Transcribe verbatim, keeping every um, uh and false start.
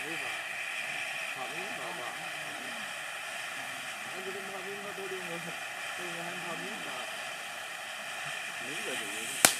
没法，他们爸爸，俺这个他们他都领我，都领俺他们爸，没个这个。